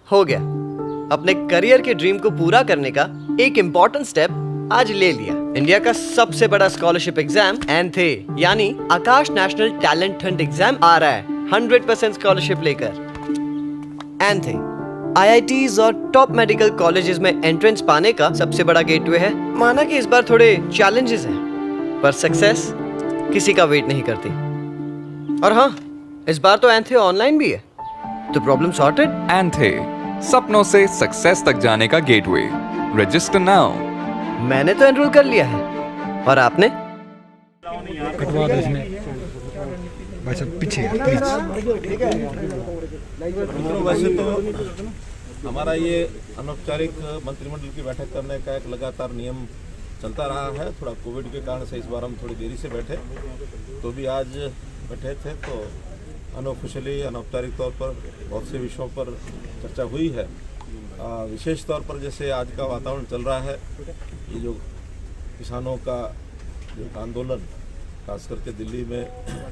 हो गया। अपने करियर के ड्रीम को पूरा करने का एक इम्पोर्टेंट स्टेप आज ले लिया। इंडिया का सबसे बड़ा स्कॉलरशिप एग्जाम एंथे यानी Aakash national talent hunt exam आ रहा है 100% स्कॉलरशिप लेकर। एंथे IITs और टॉप मेडिकल कॉलेजेस में एंट्रेंस पाने का सबसे बड़ा गेटवे है। माना कि इस बार थोड़े चैलेंजेस हैं, पर सक्सेस किसी का वेट नहीं करती। और हाँ, इस बार तो एंथे ऑनलाइन भी है, तो प्रॉब्लम सॉर्टेड। एंथे, सपनों से सक्सेस तक जाने का गेटवे। Register now. मैंने तो एनरोल कर लिया है, और आपने? कटवा दो इसमें भाई साहब, पीछे प्लीज। वैसे तो हमारा ये अनौपचारिक मंत्रिमंडल की बैठक करने का एक लगातार नियम चलता रहा है। थोड़ा कोविड के कारण से इस बार हम थोड़ी देरी से बैठे, तो भी आज बैठे थे तो अनऑफिशियली अनौपचारिक तौर पर बहुत से विषयों पर चर्चा हुई है। विशेष तौर पर जैसे आज का वातावरण चल रहा है, ये जो किसानों का जो आंदोलन, खास करके दिल्ली में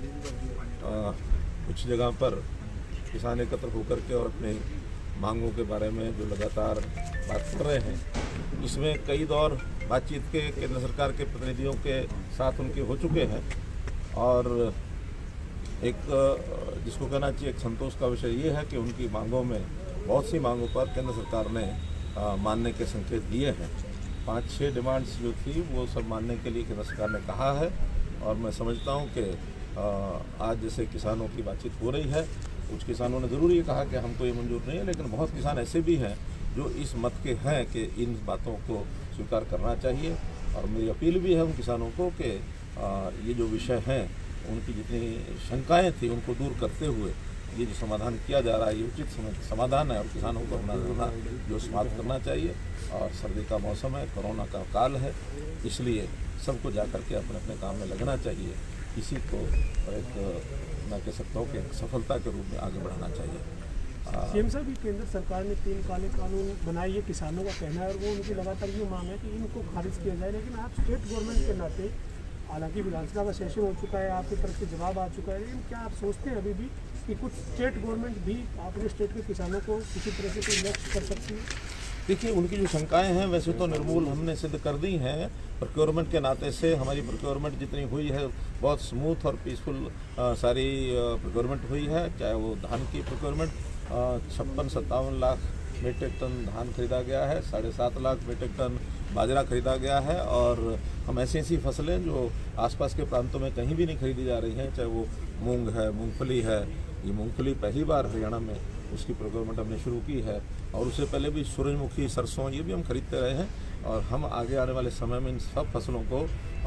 कुछ जगह पर किसान एकत्र होकर के और अपने मांगों के बारे में जो लगातार बात कर रहे हैं, इसमें कई दौर बातचीत के केंद्र सरकार के प्रतिनिधियों के साथ उनके हो चुके हैं। और एक जिसको कहना चाहिए एक संतोष का विषय ये है कि उनकी मांगों में, बहुत सी मांगों पर केंद्र सरकार ने मानने के संकेत दिए हैं। 5-6 डिमांड्स जो थी वो सब मानने के लिए केंद्र सरकार ने कहा है। और मैं समझता हूँ कि आज जैसे किसानों की बातचीत हो रही है, कुछ किसानों ने ज़रूर ये कहा कि हमको ये मंजूर नहीं है, लेकिन बहुत किसान ऐसे भी हैं जो इस मत के हैं कि इन बातों को स्वीकार करना चाहिए। और मेरी अपील भी है उन किसानों को कि ये जो विषय हैं, उनकी जितनी शंकाएं थी उनको दूर करते हुए ये जो समाधान किया जा रहा है, ये उचित समाधान है और किसानों को अपना धरना जो समाप्त करना चाहिए। और सर्दी का मौसम है, कोरोना का काल है, इसलिए सबको जाकर के अपने अपने काम में लगना चाहिए। इसी को एक मैं कह सकता हूँ कि एक सफलता के रूप में आगे बढ़ाना चाहिए। सीएम साहब, केंद्र सरकार ने 3 काले कानून बनाए, ये किसानों का कहना है और वो उनकी लगातार ये मांग है कि इनको खारिज किया जाए। लेकिन आप स्टेट गवर्नमेंट के नाते, हालांकि विधानसभा का सेशन हो चुका है, आपकी तरफ से जवाब आ चुका है, लेकिन क्या आप सोचते हैं अभी भी कि कुछ स्टेट गवर्नमेंट भी अपने स्टेट के किसानों को किसी तरह से कोई लक्ष्य कर सकती है? देखिए, उनकी जो शंकाएं हैं वैसे तो निर्मूल हमने सिद्ध कर दी हैं। प्रोक्योरमेंट के नाते से हमारी प्रोक्योरमेंट जितनी हुई है बहुत स्मूथ और पीसफुल सारी प्रोक्योरमेंट हुई है। चाहे वो धान की प्रोक्योरमेंट 56-57 लाख मीट्रिक टन धान खरीदा गया है, 7.5 लाख मीट्रिक टन बाजरा खरीदा गया है। और हम ऐसी फसलें जो आसपास के प्रांतों में कहीं भी नहीं खरीदी जा रही हैं, चाहे वो मूंग है, मूंगफली है। ये मूंगफली पहली बार हरियाणा में उसकी प्रोक्योरमेंट हमने शुरू की है। और उससे पहले भी सूरजमुखी, सरसों, ये भी हम खरीदते रहे हैं। और हम आगे आने वाले समय में इन सब फसलों को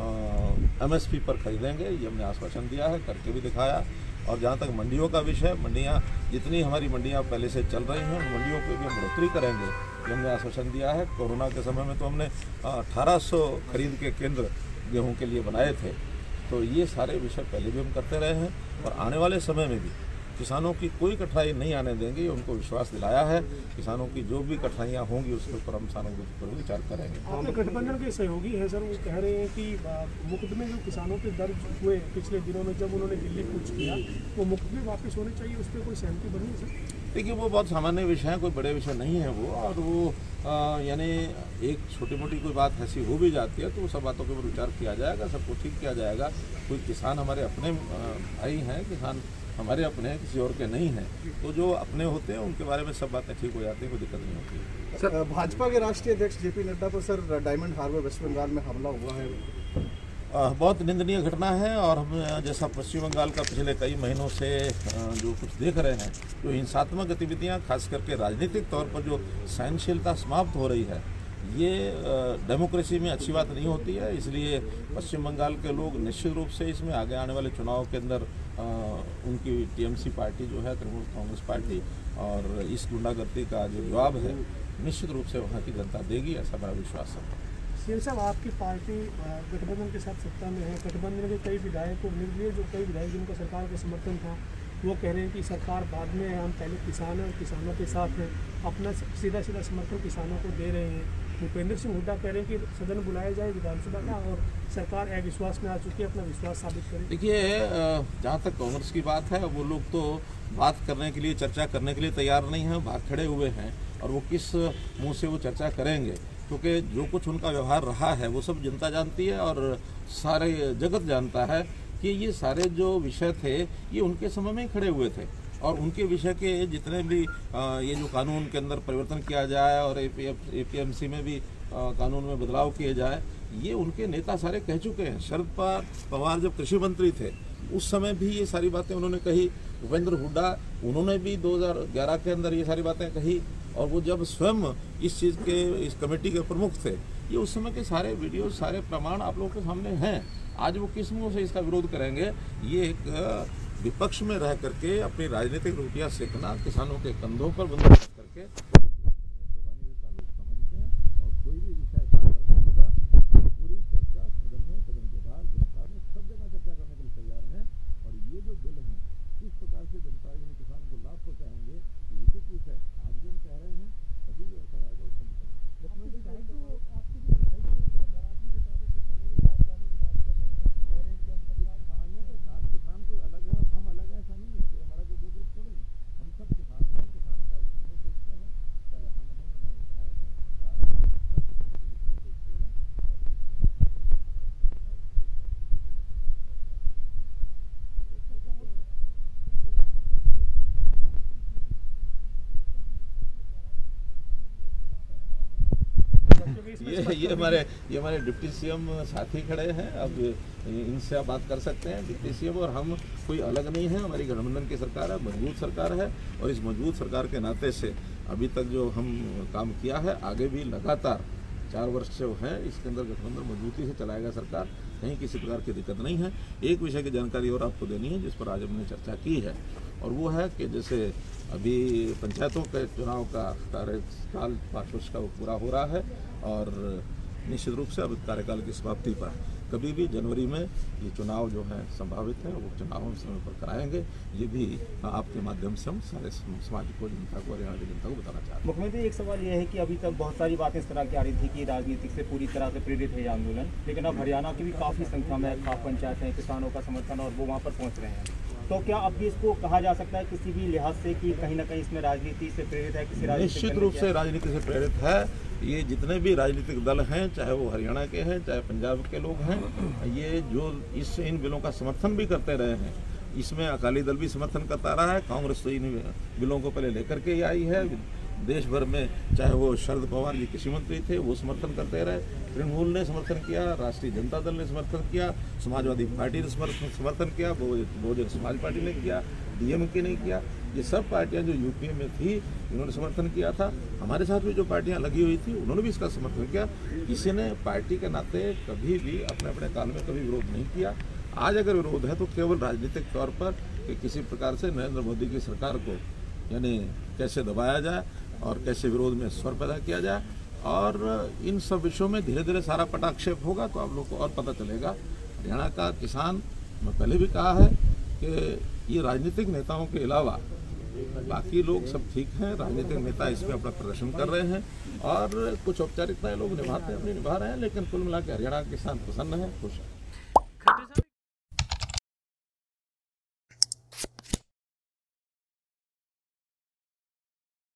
MSP पर खरीदेंगे, ये हमने आश्वासन दिया है, करके भी दिखाया। और जहाँ तक मंडियों का विषय, मंडियाँ जितनी हमारी मंडियाँ पहले से चल रही हैं, उन मंडियों को भी हम बढ़ोतरी करेंगे, ये हमने आश्वासन दिया है। कोरोना के समय में तो हमने 1800 खरीद के केंद्र गेहूँ के लिए बनाए थे। तो ये सारे विषय पहले भी हम करते रहे हैं और आने वाले समय में भी किसानों की कोई कठिनाई नहीं आने देंगे, उनको विश्वास दिलाया है। किसानों की जो भी कठिनाइयाँ होंगी उसके ऊपर हम सहानुभूति पर विचार करेंगे। आपके गठबंधन के सहयोगी हैं सर, वो कह रहे हैं कि मुकदमे जो किसानों के दर्ज हुए पिछले दिनों में, जब उन्होंने दिल्ली कूच किया, वो मुकदमे वापस होने चाहिए, उस पर कोई सहमति बनी है सर? देखिए, वो बहुत सामान्य विषय है, कोई बड़े विषय नहीं है वो। और वो यानी एक छोटी मोटी कोई बात ऐसी हो भी जाती है तो वो सब बातों के ऊपर विचार किया जाएगा, सबको ठीक किया जाएगा। कोई किसान हमारे अपने भाई हैं, किसान हमारे अपने हैं, किसी और के नहीं हैं। तो जो अपने होते हैं उनके बारे में सब बातें ठीक हो जाती हैं, कोई दिक्कत नहीं होती। सर, भाजपा के राष्ट्रीय अध्यक्ष JP नड्डा पर सर डायमंड हार्बर वेस्ट बंगाल में हमला हुआ है, बहुत निंदनीय घटना है। और हम जैसा पश्चिम बंगाल का पिछले कई महीनों से जो कुछ देख रहे हैं, जो हिंसात्मक गतिविधियां खास करके राजनीतिक तौर पर जो सहनशीलता समाप्त हो रही है, ये डेमोक्रेसी में अच्छी बात नहीं होती है। इसलिए पश्चिम बंगाल के लोग निश्चित रूप से इसमें आगे आने वाले चुनाव के अंदर उनकी TMC पार्टी जो है, तृणमूल कांग्रेस पार्टी, और इस गुंडागर्दी का जो जवाब है निश्चित रूप से वहाँ की जनता देगी, ऐसा मेरा विश्वास है। सीएम साहब, आपकी पार्टी गठबंधन के साथ सत्ता में है, गठबंधन के कई विधायक को निर्दलीय जो कई विधायक जिनका सरकार का समर्थन था, वो कह रहे हैं कि सरकार बाद में है, हम पहले किसान हैं और किसानों के साथ हैं, अपना सीधा समर्थन किसानों को दे रहे हैं। भूपेंद्र सिंह हुड्डा कह रहे हैं कि सदन बुलाया जाए विधानसभा का और सरकार अविश्वास में आ चुकी है, अपना विश्वास साबित करे। देखिए, जहाँ तक कांग्रेस की बात है, वो लोग तो बात करने के लिए, चर्चा करने के लिए तैयार नहीं है, बाहर खड़े हुए हैं। और वो किस मुंह से वो चर्चा करेंगे, क्योंकि जो कुछ उनका व्यवहार रहा है वो सब जनता जानती है और सारे जगत जानता है कि ये सारे जो विषय थे ये उनके समय में ही खड़े हुए थे। और उनके विषय के जितने भी ये जो कानून के अंदर परिवर्तन किया जाए और APMC में भी कानून में बदलाव किए जाए, ये उनके नेता सारे कह चुके हैं। शरद पवार जब कृषि मंत्री थे उस समय भी ये सारी बातें उन्होंने कही। भूपेंद्र हुड्डा, उन्होंने भी 2011 के अंदर ये सारी बातें कही। और वो जब स्वयं इस चीज़ के, इस कमेटी के प्रमुख थे, ये उस समय के सारे वीडियो, सारे प्रमाण आप लोगों के सामने हैं। आज वो किस मुंह से इसका विरोध करेंगे? ये एक विपक्ष में रह करके अपनी राजनीतिक रोटियां सेकना, किसानों के कंधों पर बंदूक करके दबाने का लोग समझते हैं। और कोई भी विषय होगा, पूरी चर्चा सदन में, सदन के बाहर, जनता में, सब जगह चर्चा करने के लिए तैयार हैं। और ये जो बिल है, किस प्रकार से जनता यानी किसान को लाभ पहुँचाएंगे, ये एक विषय आज भी हम कह रहे हैं, अभी जो असर आएगा उसको किसान कोई अलग है और हम अलग है, ऐसा नहीं है। तो हमारा कोई दो ग्रुप थोड़ी है, हम सब किसान हैं। किसान का हित में सोचते हैं, चाहे हम हैं, हमारे विधायक हैं, सरकार है, सब किसानों के हित में सोचते हैं। और ये हमारे डिप्टी सीएम साथी खड़े हैं। अब इनसे आप बात कर सकते हैं। डिप्टी सीएम और हम कोई अलग नहीं है। हमारी गठबंधन की सरकार है, मजबूत सरकार है। और इस मजबूत सरकार के नाते से अभी तक जो हम काम किया है, आगे भी लगातार 4 वर्ष जो है इसके अंदर गठबंधन मजबूती से चलाएगा सरकार। कहीं किसी प्रकार की दिक्कत नहीं है। एक विषय की जानकारी और आपको देनी है जिस पर आज हमने चर्चा की है, और वो है कि जैसे अभी पंचायतों के चुनाव का कार्यकाल 5 वर्ष का वो पूरा हो रहा है और निश्चित रूप से अब कार्यकाल की समाप्ति पर कभी भी जनवरी में ये चुनाव जो है संभावित है, वो चुनाव हम समय पर कराएंगे। ये भी आपके माध्यम से हम सारे समाज को, जनता को, हरियाणा की जनता को बताना चाहते हैं। मुख्यमंत्री, एक सवाल ये है कि अभी तक बहुत सारी बातें इस तरह की आ रही थी कि राजनीतिक से पूरी तरह से प्रेरित है ये आंदोलन, लेकिन अब हरियाणा की भी काफ़ी संख्या में खाप पंचायत हैं, किसानों का समर्थन और वो वहाँ पर पहुँच रहे हैं। तो क्या अब भी इसको कहा जा सकता है किसी भी लिहाज से कि कहीं ना कहीं इसमें राजनीति से प्रेरित है? किसी निश्चित रूप से राजनीति से प्रेरित है। ये जितने भी राजनीतिक दल हैं, चाहे वो हरियाणा के हैं, चाहे पंजाब के लोग हैं, ये जो इन बिलों का समर्थन भी करते रहे हैं। इसमें अकाली दल भी समर्थन करता रहा है। कांग्रेस तो इन बिलों को पहले लेकर के ही आई है। देश भर में चाहे वो शरद पवार जी कृषि मंत्री थे, वो समर्थन करते रहे। तृणमूल ने समर्थन किया, राष्ट्रीय जनता दल ने समर्थन किया, समाजवादी पार्टी ने समर्थन किया, बहुजन समाज पार्टी ने किया, DMK ने किया। ये सब पार्टियां जो यूपीए में थी, इन्होंने समर्थन किया था। हमारे साथ भी जो पार्टियां लगी हुई थी, उन्होंने भी इसका समर्थन किया। किसी ने पार्टी के नाते कभी भी अपने काल में कभी विरोध नहीं किया। आज अगर विरोध है तो केवल राजनीतिक तौर पर कि किसी प्रकार से नरेंद्र मोदी की सरकार को यानी कैसे दबाया जाए और कैसे विरोध में स्वर पैदा किया जाए। और इन सब विषयों में धीरे धीरे सारा पटाक्षेप होगा तो आप लोग को और पता चलेगा। हरियाणा का किसान, मैं पहले भी कहा है कि ये राजनीतिक नेताओं के अलावा बाकी लोग सब ठीक हैं। राजनीतिक नेता इसमें अपना प्रदर्शन कर रहे हैं और कुछ औपचारिकताएं लोग निभा रहे हैं, लेकिन कुल मिला के हरियाणा के किसान प्रसन्न है, खुश है।